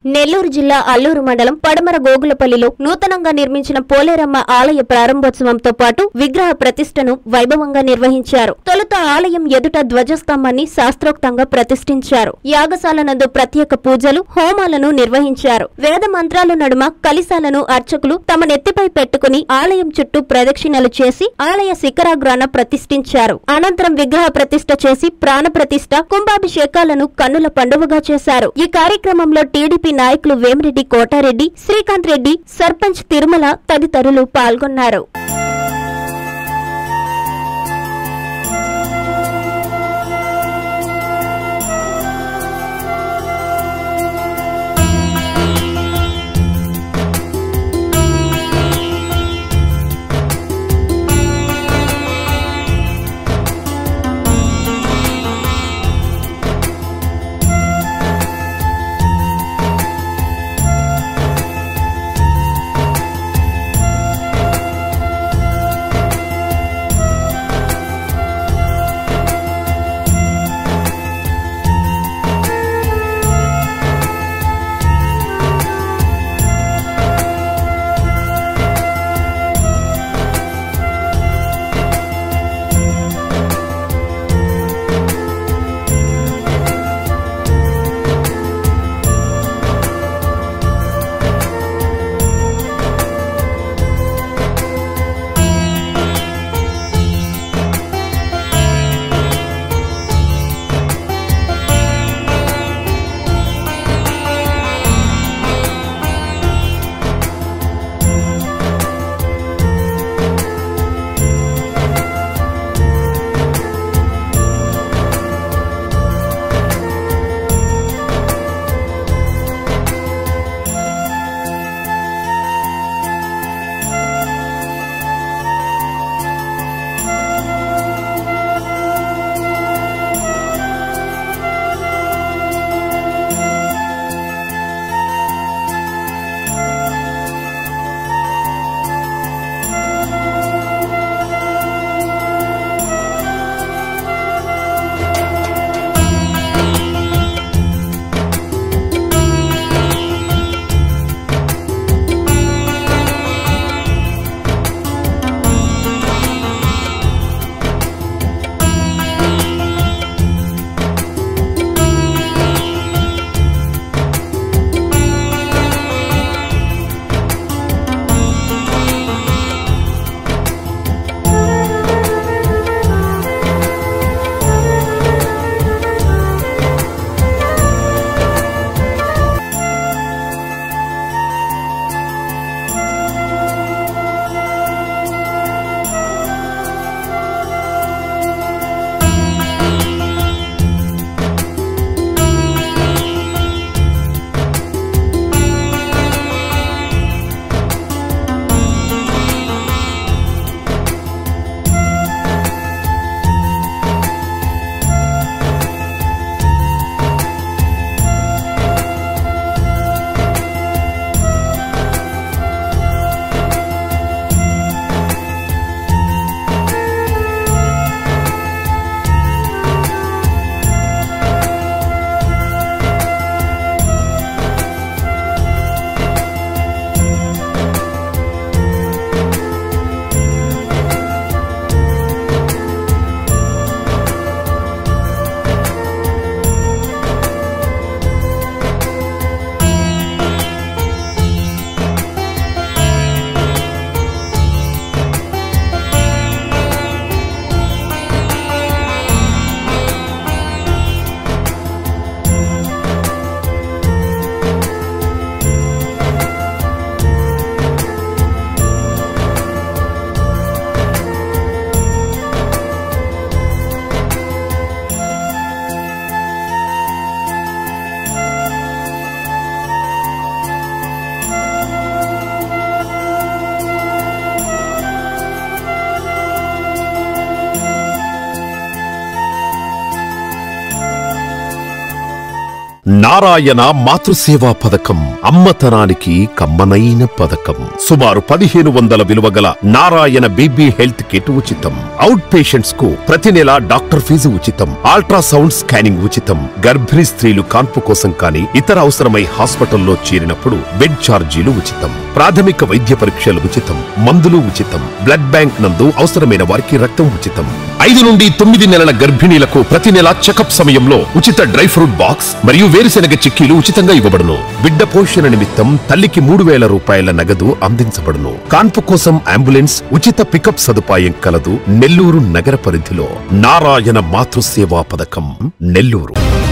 నెల్లూరు జిల్లా అల్లూరు మండలం పడమర గోగులపల్లిలో నూతనంగా నిర్మించిన పోలేరమ్మ ఆలయ ప్రారంభోత్సవంతో పాటు విగ్రహ ప్రతిష్టను వైభవంగా నిర్వహించారు. తొలుత ఆలయం ఎదుట ధ్వజస్తంభాన్ని శాస్త్రోక్తంగా ప్రతిష్ఠించారు. యాగశాల నందు ప్రత్యేక పూజలు, హోమాలను నిర్వహించారు. వేద మంత్రాల నడుమ కలశాలను అర్చకులు తమ నెత్తిపై పెట్టుకుని ఆలయం చుట్టూ ప్రదక్షిణలు చేసి ఆలయ శిఖరాగ్రాన ప్రతిష్ఠించారు. అనంతరం విగ్రహ ప్రతిష్ఠ చేసి ప్రాణ ప్రతిష్ఠ, కుంభాభిషేకాలను కన్నుల పండువగా చేశారు. ఈ కార్యక్రమంలో టీడీపీ నాయకులు వేమిరెడ్డి కోటారెడ్డి, శ్రీకాంత్ రెడ్డి, సర్పంచ్ తిరుమల తదితరులు పాల్గొన్నారు. నారాయణ మాతృసేవా పథకం అమ్మతనానికి కమ్మనైన పథకం. సుమారు 1500 విలువగల నారాయణ బేబీ హెల్త్ కిట్ ఉచితం. అవుట్ పేషెంట్స్ కు ప్రతి నెల డాక్టర్ ఫీజు ఉచితం. అల్ట్రాసౌండ్ స్కానింగ్ ఉచితం. గర్భిణీ స్త్రీలు కాన్పు కోసం కానీ ఇతర అవసరమై హాస్పిటల్లో చేరినప్పుడు బెడ్ ఛార్జీలు ఉచితం. ప్రాథమిక వైద్య పరీక్షలు ఉచితం. మందులు ఉచితం. బ్లడ్ బ్యాంక్ నందు అవసరమైన వారికి రక్తం ఉచితం. 5 నుండి 9 నెలల గర్భిణీలకు ప్రతి నెల చెకప్ సమయంలో ఉచిత డ్రై ఫ్రూట్ బాక్స్ మరియు వేరుశెనగ చిక్కీలు ఉచితంగా ఇవ్వబడును. బిడ్డ పోషణ నిమిత్తం తల్లికి 3000 రూపాయల నగదు అందించబడును. కాన్పు కోసం అంబులెన్స్ ఉచిత పికప్ సదుపాయం కలదు. నెల్లూరు నగర పరిధిలో నారాయణ మాతృసేవా పథకం, నెల్లూరు.